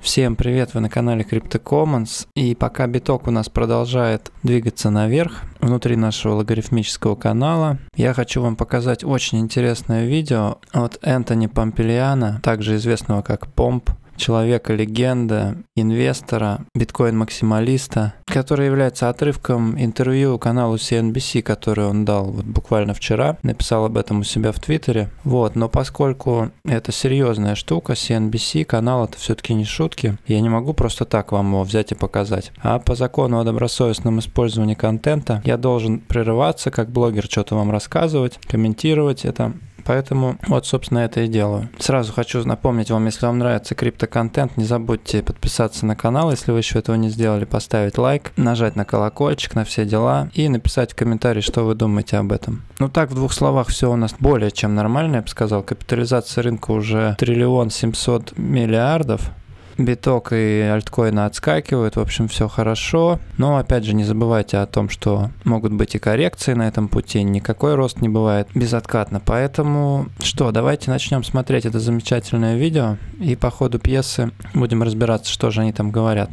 Всем привет, вы на канале CryptoCommons, и пока биток у нас продолжает двигаться наверх внутри нашего логарифмического канала, я хочу вам показать очень интересное видео от Энтони Помпилиано, также известного как Помп, человека-легенда, инвестора, биткоин-максималиста, который является отрывком интервью каналу CNBC, который он дал вот буквально вчера, написал об этом у себя в Твиттере. Но поскольку это серьезная штука, CNBC, канал это все-таки не шутки, я не могу просто так вам его взять и показать. А по закону о добросовестном использовании контента я должен прерываться, как блогер, что-то вам рассказывать, комментировать это. Поэтому вот, собственно, это и делаю. Сразу хочу напомнить вам, если вам нравится криптоконтент, не забудьте подписаться на канал, если вы еще этого не сделали, поставить лайк, нажать на колокольчик, на все дела и написать в комментарии, что вы думаете об этом. Ну так, в двух словах, все у нас более чем нормально, я бы сказал. Капитализация рынка уже 1 700 миллиардов. Биток и альткоины отскакивают, в общем, все хорошо. Но, опять же, не забывайте о том, что могут быть и коррекции на этом пути, никакой рост не бывает безоткатно. Поэтому, давайте начнем смотреть это замечательное видео, и по ходу пьесы будем разбираться, что же они там говорят.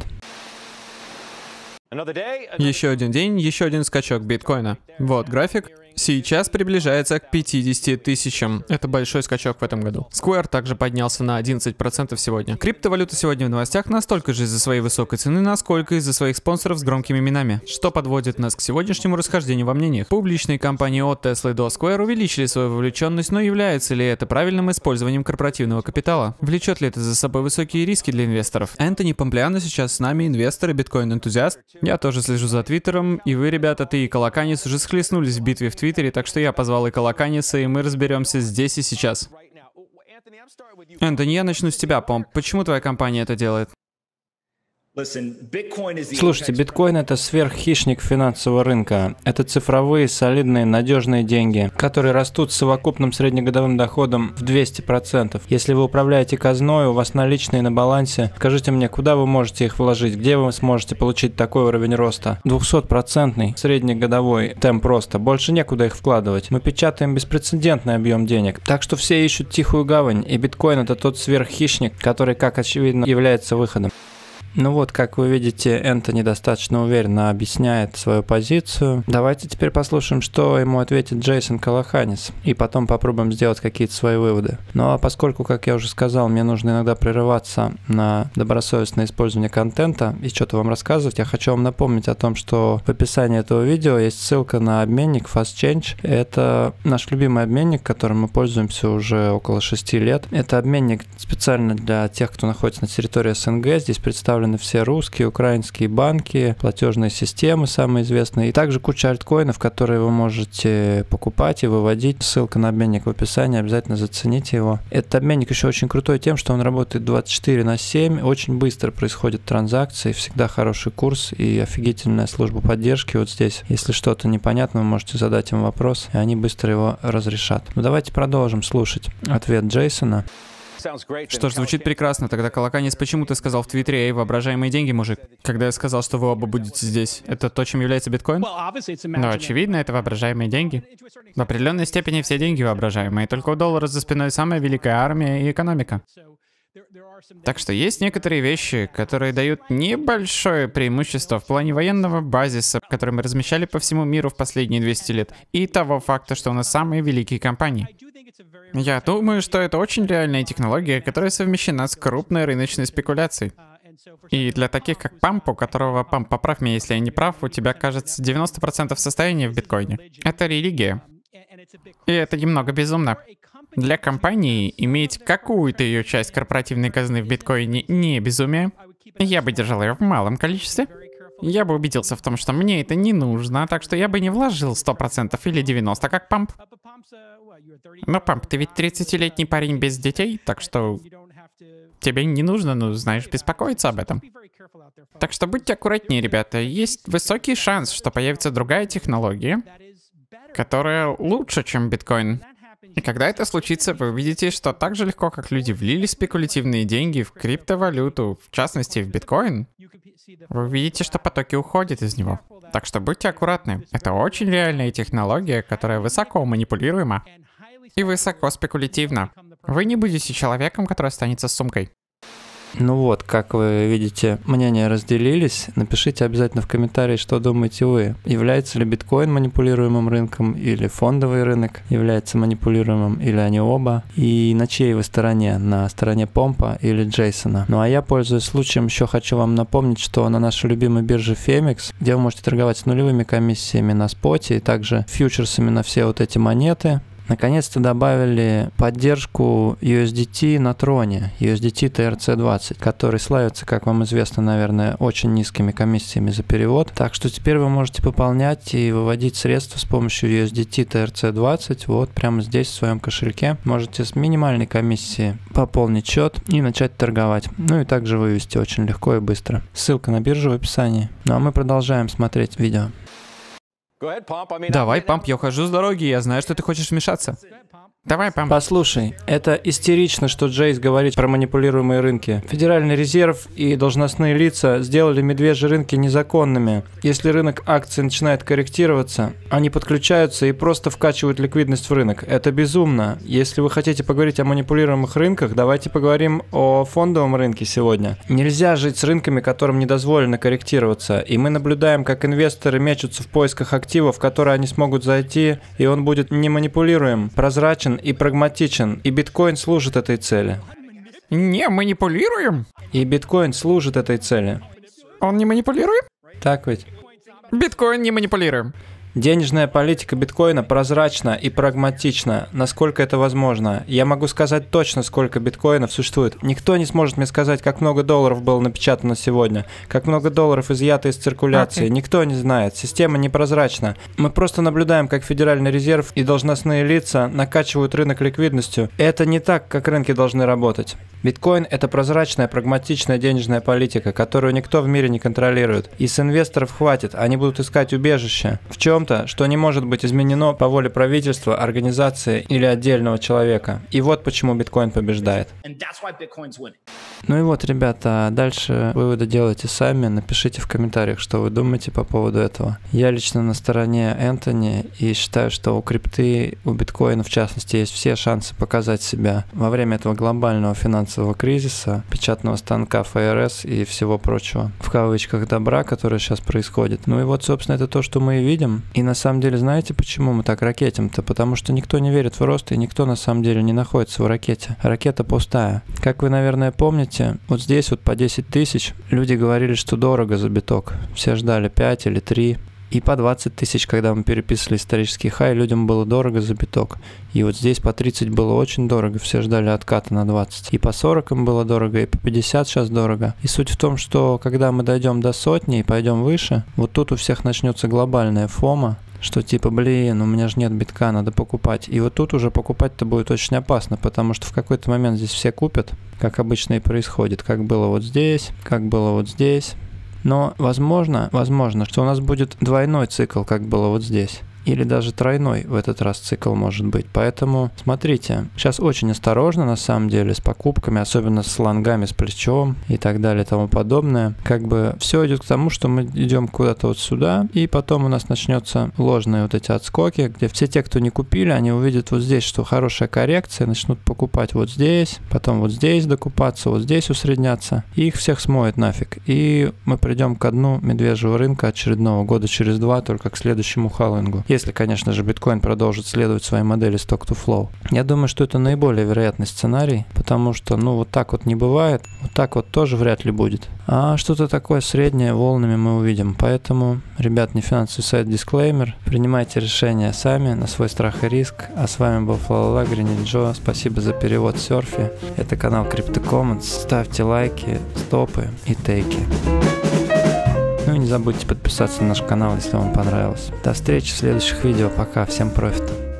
Еще один день, еще один скачок биткоина. Вот график. Сейчас приближается к 50 тысячам. Это большой скачок в этом году. Square также поднялся на 11% сегодня. Криптовалюта сегодня в новостях настолько же из-за своей высокой цены, насколько из-за своих спонсоров с громкими именами. Что подводит нас к сегодняшнему расхождению во мнениях. Публичные компании от Tesla до Square увеличили свою вовлеченность, но является ли это правильным использованием корпоративного капитала? Влечет ли это за собой высокие риски для инвесторов? Энтони Помпилиано сейчас с нами, инвестор и биткоин-энтузиаст. Я тоже слежу за Твиттером, и вы, ребята, ты и Колоканис уже схлестнулись в битве в Твиттере, так что я позвал и Колоканиса, и мы разберемся здесь и сейчас. Энтони, я начну с тебя, Помп. Почему твоя компания это делает? Слушайте, биткоин — это сверххищник финансового рынка. Это цифровые, солидные, надежные деньги, которые растут с совокупным среднегодовым доходом в 200%. Если вы управляете казной, у вас наличные на балансе, скажите мне, куда вы можете их вложить, где вы сможете получить такой уровень роста? 200% среднегодовой темп роста. Больше некуда их вкладывать. Мы печатаем беспрецедентный объем денег. Так что все ищут тихую гавань, и биткоин — это тот сверххищник, который, как очевидно, является выходом. Ну вот, как вы видите, Энтони достаточно уверенно объясняет свою позицию. Давайте теперь послушаем, что ему ответит Джейсон Колоханис, и потом попробуем сделать какие-то свои выводы. Ну а поскольку, как я уже сказал, мне нужно иногда прерываться на добросовестное использование контента и что-то вам рассказывать, я хочу вам напомнить о том, что в описании этого видео есть ссылка на обменник FastChange. Это наш любимый обменник, которым мы пользуемся уже около 6 лет. Это обменник специально для тех, кто находится на территории СНГ. Здесь представлены все русские, украинские банки, платежные системы самые известные, и также куча альткоинов, которые вы можете покупать и выводить. Ссылка на обменник в описании, обязательно зацените его. Этот обменник еще очень крутой тем, что он работает 24/7, очень быстро происходят транзакции, всегда хороший курс и офигительная служба поддержки вот здесь. Если что-то непонятно, вы можете задать им вопрос, и они быстро его разрешат. Ну давайте продолжим слушать ответ Джейсона. Что ж, звучит прекрасно. Тогда, Колоканис, почему ты сказал в Твиттере: «Эй, воображаемые деньги, мужик»? Когда я сказал, что вы оба будете здесь, это то, чем является биткоин? Ну, очевидно, это воображаемые деньги. В определенной степени все деньги воображаемые, только у доллара за спиной самая великая армия и экономика. Так что есть некоторые вещи, которые дают небольшое преимущество в плане военного базиса, который мы размещали по всему миру в последние 200 лет, и того факта, что у нас самые великие компании. Я думаю, что это очень реальная технология, которая совмещена с крупной рыночной спекуляцией. И для таких, как Памп, у которого, Памп, поправь меня, если я не прав, у тебя, кажется, 90% состояния в биткоине. Это религия. И это немного безумно. Для компании иметь какую-то ее часть корпоративной казны в биткоине не безумие. Я бы держал ее в малом количестве. Я бы убедился в том, что мне это не нужно, так что я бы не вложил 100% или 90%, как Памп. Но, Памп, ты ведь 30-летний парень без детей, так что тебе не нужно, знаешь, беспокоиться об этом. Так что будьте аккуратнее, ребята. Есть высокий шанс, что появится другая технология, которая лучше, чем биткоин. И когда это случится, вы увидите, что так же легко, как люди влили спекулятивные деньги в криптовалюту, в частности в биткоин, вы увидите, что потоки уходят из него. Так что будьте аккуратны. Это очень реальная технология, которая высоко манипулируема и высоко спекулятивна. Вы не будете человеком, который останется с сумкой. Ну вот, как вы видите, мнения разделились. Напишите обязательно в комментарии, что думаете вы. Является ли биткоин манипулируемым рынком, или фондовый рынок является манипулируемым, или они оба? И на чьей вы стороне? На стороне Помпа или Джейсона? Ну а я, пользуясь случаем, еще хочу вам напомнить, что на нашей любимой бирже Phemex, где вы можете торговать с нулевыми комиссиями на споте и также фьючерсами на все вот эти монеты, наконец-то добавили поддержку USDT на троне, USDT TRC20, который славится, как вам известно, наверное, очень низкими комиссиями за перевод. Так что теперь вы можете пополнять и выводить средства с помощью USDT TRC20 вот прямо здесь в своем кошельке. Можете с минимальной комиссией пополнить счет и начать торговать. Ну и также вывести очень легко и быстро. Ссылка на биржу в описании. Ну а мы продолжаем смотреть видео. Давай, Памп, я ухожу с дороги, я знаю, что ты хочешь вмешаться. Давай, Памп. Послушай, это истерично, что Джейс говорит про манипулируемые рынки. Федеральный резерв и должностные лица сделали медвежьи рынки незаконными. Если рынок акций начинает корректироваться, они подключаются и просто вкачивают ликвидность в рынок. Это безумно. Если вы хотите поговорить о манипулируемых рынках, давайте поговорим о фондовом рынке сегодня. Нельзя жить с рынками, которым не дозволено корректироваться. И мы наблюдаем, как инвесторы мечутся в поисках активов, в которые они смогут зайти, и он будет не манипулируем, прозрачен и прагматичен, и биткоин служит этой цели. Не манипулируем? И биткоин служит этой цели. Он не манипулируем? Так ведь? Биткоин не манипулируем. Денежная политика биткоина прозрачна и прагматична, насколько это возможно. Я могу сказать точно, сколько биткоинов существует. Никто не сможет мне сказать, как много долларов было напечатано сегодня, как много долларов изъято из циркуляции. Никто не знает. Система непрозрачна. Мы просто наблюдаем, как Федеральный резерв и должностные лица накачивают рынок ликвидностью. Это не так, как рынки должны работать. Биткоин – это прозрачная, прагматичная денежная политика, которую никто в мире не контролирует. И с инвесторов хватит, они будут искать убежище в чем-то, что не может быть изменено по воле правительства, организации или отдельного человека. И вот почему биткоин побеждает. Ну и вот, ребята, дальше выводы делайте сами, напишите в комментариях, что вы думаете по поводу этого. Я лично на стороне Энтони и считаю, что у крипты, у биткоина в частности, есть все шансы показать себя во время этого глобального финансового кризиса, печатного станка ФРС и всего прочего, в кавычках, добра, которое сейчас происходит. Ну и вот, собственно, это то, что мы и видим. И на самом деле, знаете, почему мы так ракетим-то? Потому что никто не верит в рост, и никто на самом деле не находится в ракете. Ракета пустая. Как вы, наверное, помните, вот здесь вот по 10 тысяч люди говорили, что дорого за биток. Все ждали 5 или 3. И по 20 тысяч, когда мы переписывали исторический хай, людям было дорого за биток. И вот здесь по 30 было очень дорого, все ждали отката на 20. И по 40 им было дорого, и по 50 сейчас дорого. И суть в том, что когда мы дойдем до сотни и пойдем выше, вот тут у всех начнется глобальная фома, что типа, блин, у меня же нет битка, надо покупать. И вот тут уже покупать-то будет очень опасно, потому что в какой-то момент здесь все купят, как обычно и происходит, как было вот здесь, как было вот здесь. Но возможно, что у нас будет двойной цикл, как было вот здесь. Или даже тройной в этот раз цикл может быть. Поэтому смотрите, сейчас очень осторожно на самом деле с покупками, особенно с лонгами, с плечом и так далее и тому подобное. Как бы все идет к тому, что мы идем куда-то вот сюда, и потом у нас начнется ложные вот эти отскоки, где все те, кто не купили, они увидят вот здесь, что хорошая коррекция, начнут покупать вот здесь, потом вот здесь докупаться, вот здесь усредняться, и их всех смоет нафиг. И мы придем ко дну медвежьего рынка очередного года через 2, только к следующему халвингу. Если, конечно же, биткоин продолжит следовать своей модели Stock to Flow. Я думаю, что это наиболее вероятный сценарий, потому что, ну, вот так вот не бывает, вот так вот тоже вряд ли будет. А что-то такое среднее волнами мы увидим. Поэтому, ребят, не финансовый сайт, дисклеймер. Принимайте решения сами на свой страх и риск. А с вами был Флалала, Гринит Джо. Спасибо за перевод Серфи. Это канал CryptoCommons. Ставьте лайки, стопы и тейки. Ну и не забудьте подписаться на наш канал, если вам понравилось. До встречи в следующих видео. Пока. Всем профита.